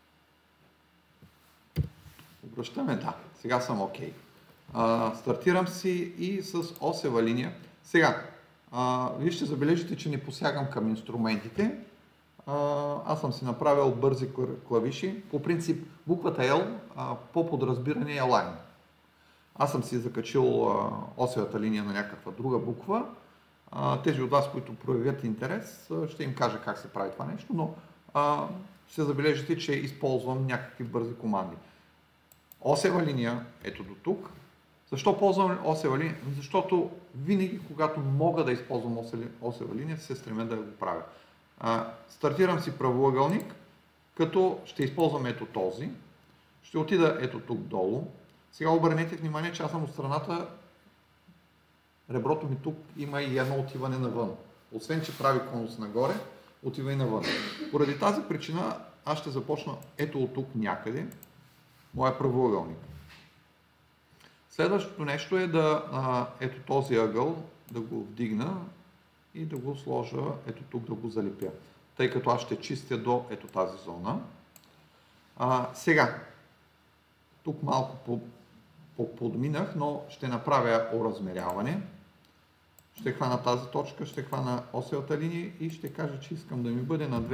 Обръщаме, да, сега съм окей. Стартирам си и с осева линия. Сега, вие ще забележите, че не посягам към инструментите. Аз съм си направил бързи клавиши. По принцип, буквата L по подразбиране е Line. Аз съм си закачил осевата линия на някаква друга буква. Тези от вас, които проявят интерес, ще им кажа как се прави това нещо, но ще забележите, че използвам някакви бързи команди. Осева линия, ето до тук. Защо ползвам осева линия? Защото винаги, когато мога да използвам осева линия, се стремя да го правя. Стартирам си правоъгълник, като ще използвам ето този. Ще отида ето тук долу. Сега обърнете внимание, че аз съм от страната, реброто ми тук има и едно отиване навън. Освен, че прави конус нагоре, отива и навън. Поради тази причина аз ще започна ето от тук някъде, моя правоъгълник. Следващото нещо е ето този ъгъл да го вдигна и да го сложа ето тук да го залепя. Тъй като аз ще чистя до ето тази зона. Сега, тук малко подминах, но ще направя оразмеряване. Ще хвана тази точка, ще хвана осевата линия и ще кажа, че искам да ми бъде на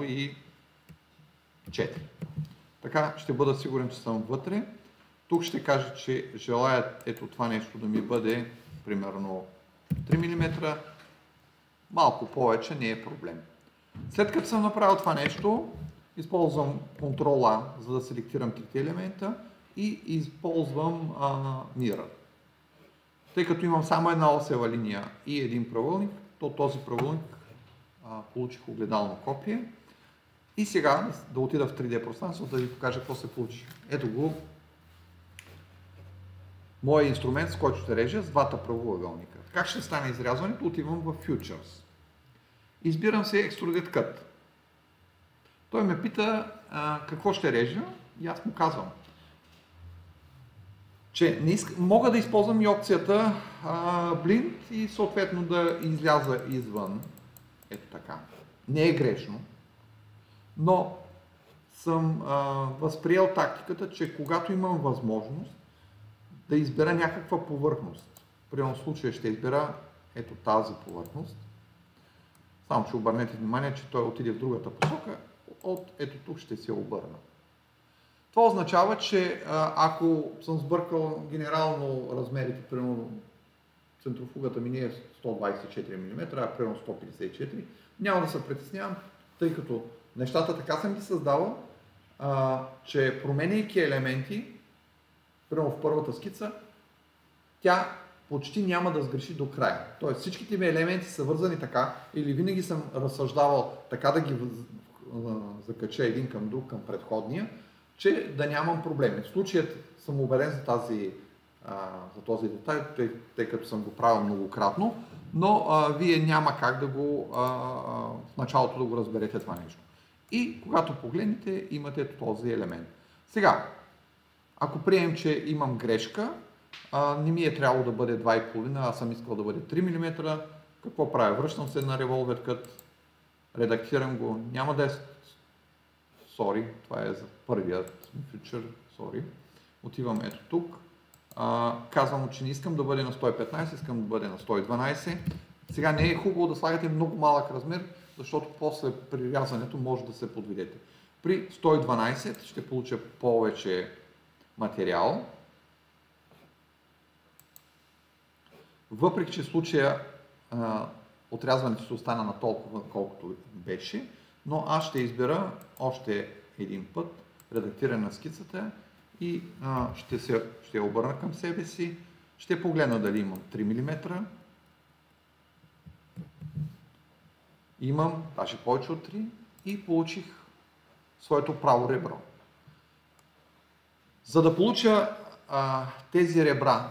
2,4. Така ще бъда сигурен, че съм вътре. Тук ще кажа, че желая ето това нещо да ми бъде примерно 3 мм. Малко повече не е проблем. След като съм направил това нещо, използвам Ctrl-A, за да селектирам трите елемента и използвам Mirror. Тъй като имам само една осева линия и един правъгълник, то този правъгълник получих огледално копие. И сега да отида в 3D пространството да ви покажа какво се получи. Ето го моят инструмент, с който ще режа с двата правоъгълника. Как ще стане изрязването? Отивам в Futures. Избирам се Extruded Cut. Той ме пита какво ще режа и аз му казвам, че мога да използвам и опцията Blend и съответно да изляза извън. Ето така. Не е грешно. Но съм възприел тактиката, че когато имам възможност да избера някаква повърхност, в приемал случая ще избера ето тази повърхност, само че обърнете внимание, че той отиде в другата посока, от ето тук ще се обърна. Това означава, че ако съм сбъркал генерално размерите, примерно центрофугата ми не е 124 мм, а примерно 154, няма да се притеснявам, тъй като нещата така съм ги създавал, че променяйки елементи, примерно в първата скица, тя почти няма да сгреши до края. Тоест всичките ми елементи са вързани така, или винаги съм разсъждавал така да ги закача един към друг, към предходния, че да нямам проблеми. В случаят съм убеден за този детайл, тъй като съм го правил многократно, но вие няма как да го в началото да го разберете това нещо. И когато погледнете, имате този елемент. Сега, ако приемем, че имам грешка, не ми е трябвало да бъде 2,5, аз съм искал да бъде 3 мм, какво правя? Връщам се на Revolver Cut, редактирам го, няма да е sorry, това е за първият Future, sorry. Отивам ето тук, казвам, че не искам да бъде на 115, искам да бъде на 112. Сега не е хубаво да слагате много малък размер, защото после при рязането може да се подведете. При 112 ще получа повече материал. Въпреки че в случая отрязването ще остана на толкова, колкото беше, но аз ще избера още един път редактиране на скицата и ще я обърна към себе си, ще погледна дали имам 3 мм, имам даже повече от 3 и получих своето право ребро. За да получа тези ребра,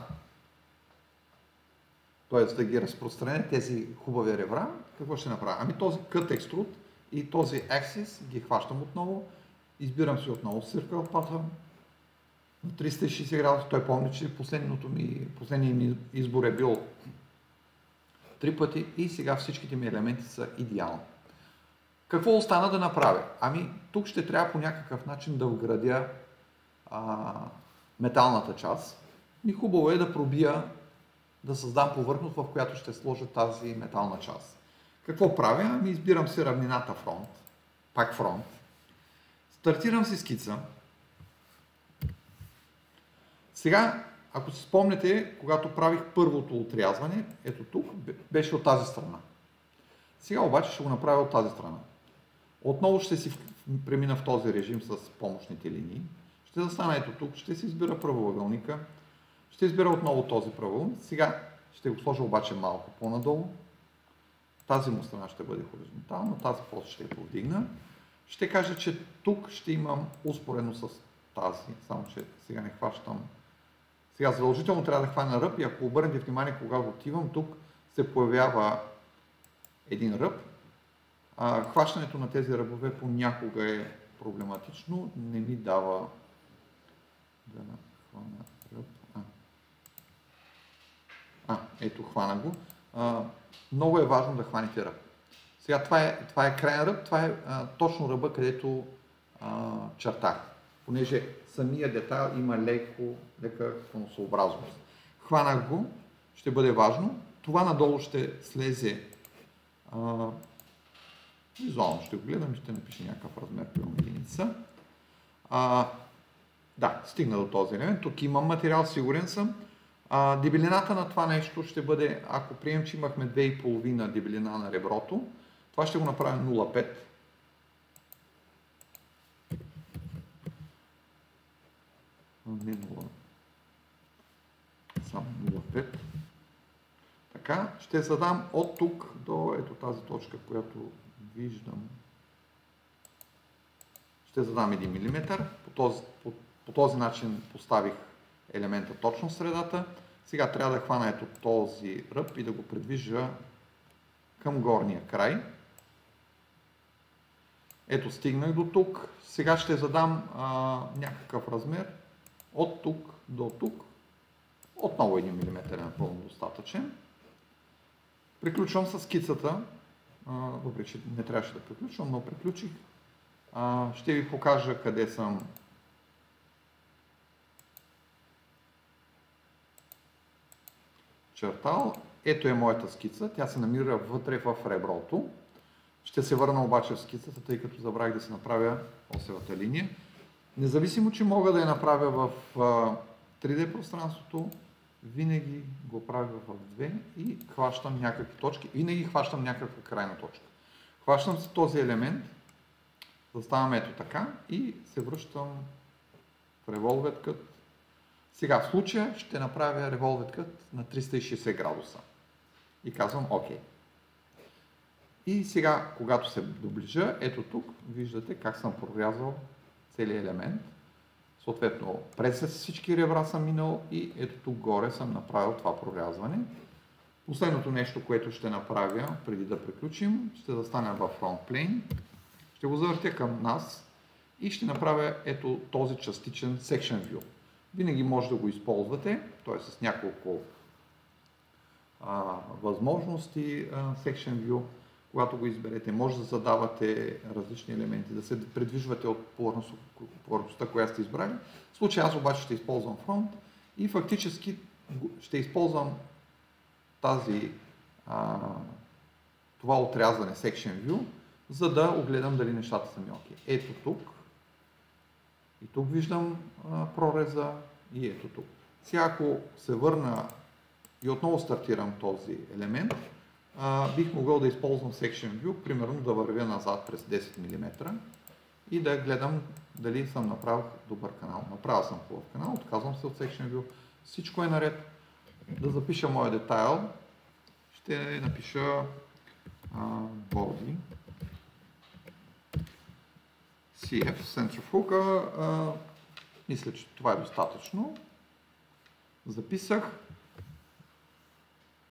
т.е. да ги разпространя тези хубави ребра, какво ще направя? Ами този Cut Extrude и този Axis ги хващам отново, избирам си отново Circle Pattern на 360 градуса. Той помни, че последният ми избор е бил 3 пъти и сега всичките ми елементи са идеални. Какво остана да направя? Ами тук ще трябва по някакъв начин да вградя металната част. И хубаво е да пробия, да създам повърхност, в която ще сложа тази метална част. Какво правя? Ами избирам си равнината фронт, пак фронт. Стартирам си скица. Сега, ако си спомняте, когато правих първото отрязване, ето тук, беше от тази страна. Сега обаче ще го направя от тази страна. Отново ще си премина в този режим с помощните линии. Ще застана ето тук, ще си избира правоъгълника. Ще избира отново този правоъгълник. Сега ще го сложа обаче малко по-надолу. Тази му страна ще бъде хоризонтална, тази после ще я повдигна. Ще кажа, че тук ще имам успоредно с тази, само че сега не хващам. Сега задължително трябва да хвана ръб и ако обърнете внимание, когато отивам, тук се появява един ръб. Хващането на тези ръбове понякога е проблематично, не ми дава да хвана ръб. Ето, хвана го. Много е важно да хваните ръб. Сега това е краен ръб, това е точно ръба, където чертах. Понеже самия детайл има лека конусообразност. Хванах го, ще бъде важно. Това надолу ще слезе, визуално ще го гледам, ще напише някакъв размер, примерно единица. Да, стигна до този елемент. Тук имам материал, сигурен съм. Дебелината на това нещо ще бъде, ако приемем, че имахме 2,5 дебелина на реброто, това ще го направим 0,5. Не 0, само 0,5. Така, ще задам от тук до ето тази точка, която виждам. Ще задам 1 мм. По този начин поставих елемента точно в средата. Сега трябва да хвана ето този ръб и да го придвижа към горния край. Ето, стигнах до тук. Сега ще задам някакъв размер от тук до тук. Отново 1 мм е напълно достатъчен. Приключвам с скицата. Въпреки че не трябваше да приключвам, но приключих. Ще ви покажа къде съм чертал. Ето е моята скица. Тя се намира вътре в реброто. Ще се върна обаче в скицата, тъй като забравих да се направя осевата линия. Независимо, че мога да я направя в 3D пространството, винаги го правя в 2 и хващам някакви точки. Винаги хващам някаква крайна точка. Хващам се този елемент, заставам ето така и се връщам в Revolved Cut. Сега в случая ще направя Revolved Cut на 360 градуса. И казвам ОК. И сега, когато се доближа, ето тук, виждате как съм прорязал целият елемент. Съответно, през всички ребра съм минал и ето тук горе съм направил това прорязване. Последното нещо, което ще направя, преди да приключим, ще застана във Front Plane. Ще го завъртя към нас и ще направя ето този частичен Section View. Винаги може да го използвате, т.е. с няколко възможности Section View. Когато го изберете, може да задавате различни елементи, да се предвижвате от повърхността, която сте избрали. В случая аз обаче ще използвам Front и фактически ще използвам това отрязване Section View, за да огледам дали нещата са ми окей. Ето тук И тук виждам прореза и ето тук. Сега ако се върна и отново стартирам този елемент, бих могъл да използвам Section View, примерно да вървя назад през 10 мм и да гледам дали съм направил добър канал. Направил съм хубав канал, отказвам се от Section View, всичко е наред. Да запиша моя детайл, ще напиша body CF Centrifuga. Мисля, че това е достатъчно. Записах.